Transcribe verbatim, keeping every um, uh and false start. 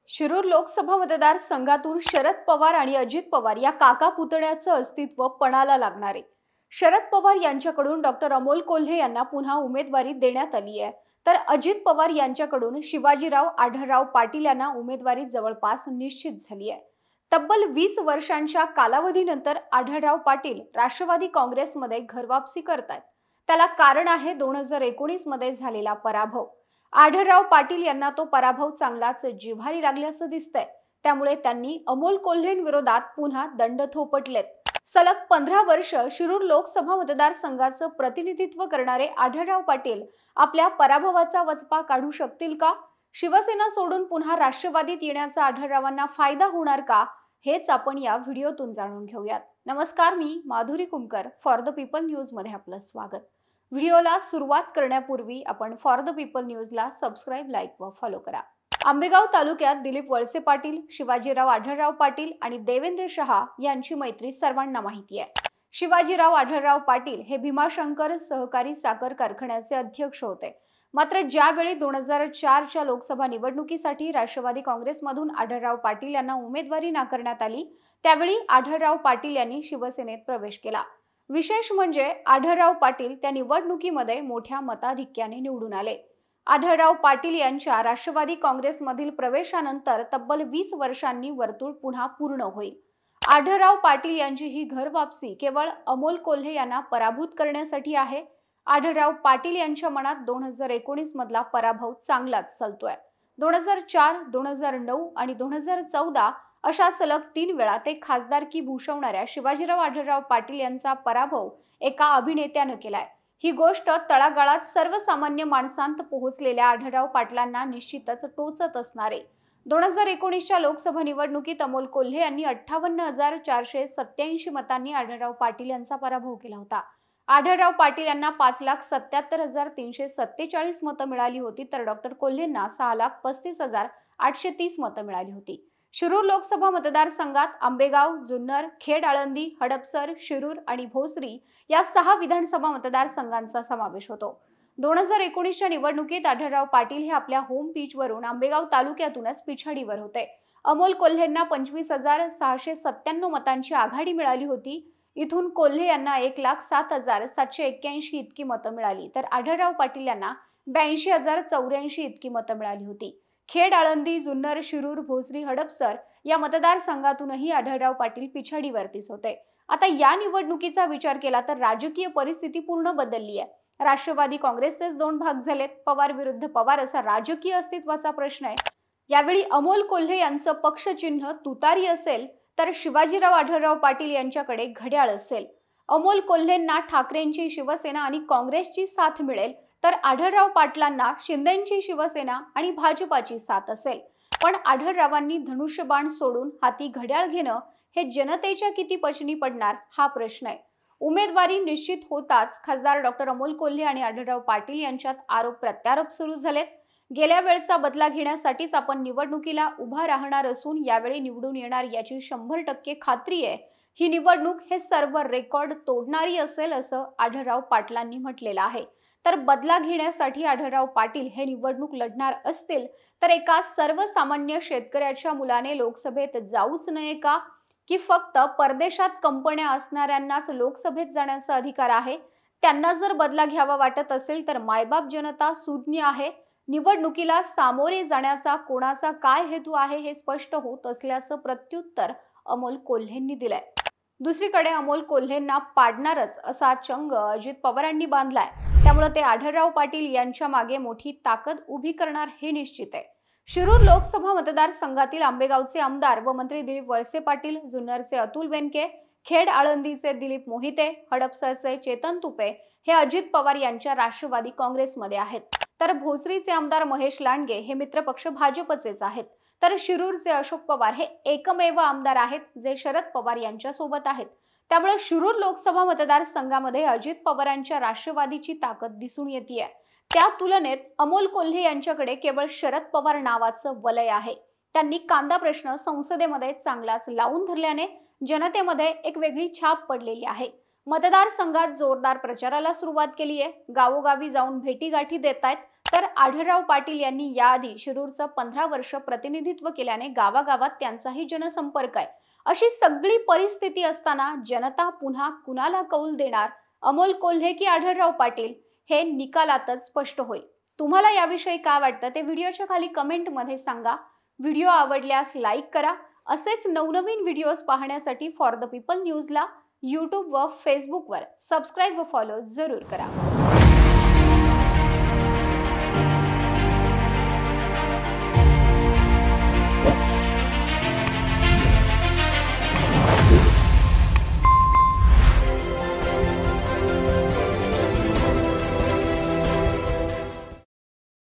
शिरूर लोकसभा मतदारसंघातून शरद पवार आणि अजित पवार या काका पुतण्याचं अस्तित्व पणाला लागणार आहे। शरद पवार यांच्याकडून डॉक्टर अमोल कोल्हे यांना पुन्हा उमेदवारी देण्यात आली आहे, तर अजित पवार यांच्याकडून शिवाजीराव आढळराव पाटील यांना उमेदवारी जवळपास निश्चित झाली आहे। तब्बल वीस वर्षांच्या कालावधीनंतर आढळराव पाटील राष्ट्रवादी काँग्रेसमध्ये घरवापसी करतात। त्याला कारण आहे दोन हजार एकोणीस मध्ये झालेला पराभव। आढळराव पाटील यांना तो पराभव चांगलाच जिव्हारी लागल्याचं दिसतंय, त्यामुळे त्यांनी अमोल कोल्हेंविरोधात पुन्हा दंड थोपटलेत। सलग पंधरा वर्ष शिरूर लोकसभा मतदारसंघाचं प्रतिनिधित्व करणारे आढळराव पाटील आपल्या पराभवाचा वचपा काढू शकतील का? शिवसेना सोडून पुन्हा राष्ट्रवादीत येण्याचा आढळरावांना फायदा होणार का? हेच आपण या व्हिडिओतून जाणून घेऊयात। नमस्कार, मी Madhuri Kumkar, for the people news मध्ये आपलं स्वागत। व्हिडिओला सुरुवात करण्यापूर्वी आपण फॉर द पीपल न्यूजला सबस्क्राइब, लाईक व फॉलो करा। आंबेगाव तालुक्यात दिलीप वळसे पाटील, शिवाजीराव आढळराव पाटील आणि देवेंद्र शहा यांची मैत्री सर्वांना माहिती आहे। शिवाजीराव आढळराव पाटील हे भीमाशंकर सहकारी साखर कारखान्याचे अध्यक्ष होते। मात्र ज्यावेळी दोन हजार चार च्या लोकसभा निवडणुकीसाठी राष्ट्रवादी काँग्रेसमधून आढळराव पाटील यांना उमेदवारी नाकारण्यात आली, त्यावेळी आढळराव पाटील यांनी शिवसेनेत प्रवेश केला। विशेष म्हणजे आढळराव पाटील त्या निवडणुकीमध्ये मोठ्या मताधिक्याने निवडून आले। आढळराव पाटील यांच्या राष्ट्रवादी काँग्रेसमधील प्रवेशानंतर तब्बल वीस वर्षांनी वर्तुळ पुन्हा पूर्ण होईल। आढळराव पाटील यांची ही घरवापसी केवळ अमोल कोल्हे यांना पराभूत करण्यासाठी आहे। आढळराव पाटील यांच्या मनात दोन हजार एकोणीस मधला पराभव चांगलाच चालतोय। दोन हजार चार, दोन हजार नऊ आणि दोन हजार चौदा अशा सलग तीन वेळा ते खासदारकी भूषवणाऱ्या शिवाजीराव आढळराव पाटील यांचा पराभव एका अभिनेत्यानं केलाय। ही गोष्ट तळागाळात सर्वसामान्य माणसांत पोहोचलेल्या आढळराव पाटलांना निश्चितच टोचत असणार आहे। दोन हजार एकोणीसच्या लोकसभा निवडणुकीत अमोल कोल्हे यांनी अठ्ठावन्न हजार चारशे सत्याऐंशी मतांनी आढळराव पाटील यांचा पराभव केला होता। आढळराव पाटील यांना पाच लाख सत्याहत्तर हजार तीनशे सत्तेचाळीस मतं मिळाली होती, तर डॉक्टर कोल्हेंना सहा लाख पस्तीस हजार आठशे तीस मतं मिळाली होती। शिरूर लोकसभा मतदारसंघात आंबेगाव, जुन्नर, खेड, आळंदी, हडपसर, शिरूर आणि भोसरी या सहा विधानसभा मतदारसंघांचा समावेश होतो। दोन हजार एकोणीसच्या निवडणुकीत आढळराव पाटील हे आपल्या होम पिचवरून आंबेगाव तालुक्यातूनच पिछाडीवर होते। अमोल कोल्हेंना पंचवीस हजार सहाशे सत्त्याण्णव मतांची आघाडी मिळाली होती। इथून कोल्हे यांना एक लाख सात हजार सातशे एक्क्याऐंशी इतकी मतं मिळाली, तर आढळराव पाटील यांना ब्याऐंशी हजार चौऱ्याऐंशी इतकी मतं मिळाली होती। खेड, आळंदी, जुन्नर, शिरूर, भोसरी, हडपसर या मतदारसंघातूनही आढळराव पाटील पिछाडीवरतीच होते। आता या निवडणुकीचा विचार केला तर राजकीय परिस्थिती पूर्ण बदलली आहे। राष्ट्रवादी काँग्रेसचेच दोन भाग झालेत, पवार विरुद्ध पवार असा राजकीय अस्तित्वाचा प्रश्न आहे। यावेळी अमोल कोल्हे यांचं पक्षचिन्ह तुतारी असेल, तर शिवाजीराव आढळराव पाटील यांच्याकडे घड्याळ असेल। अमोल कोल्हेंना ठाकरेंची शिवसेना आणि काँग्रेसची साथ मिळेल, तर आढळराव पाटलांना शिंदेंची शिवसेना आणि भाजपाची साथ असेल। पण आढळरावांनी धनुष्यबाण सोडून हाती घड्याळ घेणं हे जनतेच्या किती पचनी पडणार हा प्रश्न आहे। उमेदवारी निश्चित होताच खासदार डॉक्टर अमोल कोल्हे आणि आढळराव पाटील यांच्यात आरोप प्रत्यारोप सुरू झालेत। गेल्या वेळचा बदला घेण्यासाठीच आपण निवडणुकीला उभा राहणार असून यावेळी निवडून येणार याची शंभर टक्के खात्री आहे। ही निवडणूक हे सर्व रेकॉर्ड तोडणारी असेल असं आढळराव पाटलांनी म्हटलेलं आहे। तर बदला घेण्यासाठी आढळराव पाटील हे निवडणूक लढणार असतील तर एका सर्वसामान्य शेतकऱ्याच्या मुलाने लोकसभेत जाऊच नये का? की फक्त परदेशात कंपन्या असणाऱ्यांनाच लोकसभेत जाण्याचा अधिकार आहे? त्यांना जर बदला घ्यावा वाटत असेल तर मायबाप जनता सुज्ञ आहे। निवडणुकीला सामोरे जाण्याचा कोणाचा काय हेतू आहे हे स्पष्ट होत असल्याचं प्रत्युत्तर अमोल कोल्हेंनी दिलंय। दुसरीकडे अमोल कोल्हेंना पाडणारच असा चंग अजित पवारांनी बांधलाय, त्यामुळे ते आढळराव पाटील यांच्या मागे मोठी ताकद उभी करणार हे निश्चित आहे। शिरूर लोकसभा मतदारसंघातील आंबेगावचे आमदार व मंत्री दिलीप वळसे पाटील, जुन्नरचे अतुल बेनके, खेड, आळंदीचे दिलीप मोहिते, हडपसरचे चेतन तुपे हे अजित पवार यांच्या राष्ट्रवादी काँग्रेसमध्ये आहेत, तर भोसरीचे आमदार महेश लांडगे हे मित्रपक्ष भाजपचेच आहेत, तर शिरूरचे अशोक पवार हे एकमेव आमदार आहेत जे शरद पवार यांच्या सोबत आहेत। त्यामुळे शिरूर लोकसभा मतदारसंघामध्ये अजित पवारांच्या राष्ट्रवादीची ताकद दिसून येते। त्या तुलनेत अमोल कोल्हे यांच्याकडे केवळ शरद पवार नावाचं वलय आहे। त्यांनी कांदा प्रश्न संसदेमध्ये चांगलाच लावून धरल्याने जनतेमध्ये एक वेगळी छाप पडलेली आहे। मतदारसंघात जोरदार प्रचाराला सुरुवात केली आहे। गावोगावी जाऊन भेटीगाठी देत आहेत, तर आढळराव पाटील यांनी याआधी शिरूरचं पंधरा वर्ष प्रतिनिधित्व केल्याने गावागावात त्यांचाही जनसंपर्क आहे। अशी सगळी परिस्थिती असताना जनता पुन्हा कुणाला कौल देणार, अमोल कोल्हे की आढळराव पाटील, हे निकालातच स्पष्ट होईल। तुम्हाला याविषयी काय वाटतं ते व्हिडिओच्या खाली कमेंटमध्ये सांगा। व्हिडिओ आवडल्यास लाईक करा। असेच नवनवीन व्हिडिओज पाहण्यासाठी फॉर द पीपल न्यूजला यूट्यूब व फेसबुकवर सबस्क्राईब व फॉलो जरूर करा।